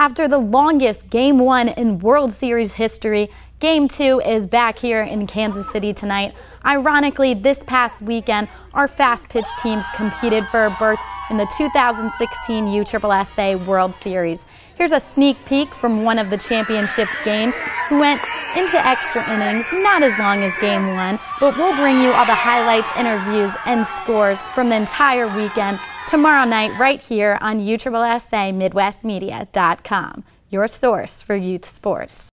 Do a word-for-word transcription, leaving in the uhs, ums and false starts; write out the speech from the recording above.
After the longest Game one in World Series history, Game two is back here in Kansas City tonight. Ironically, this past weekend, our fast-pitch teams competed for a berth in the two thousand sixteen U S S A World Series. Here's a sneak peek from one of the championship games, who went into extra innings, not as long as Game one, but we'll bring you all the highlights, interviews, and scores from the entire weekend tomorrow night right here on U S S A Midwest Media dot com, your source for youth sports.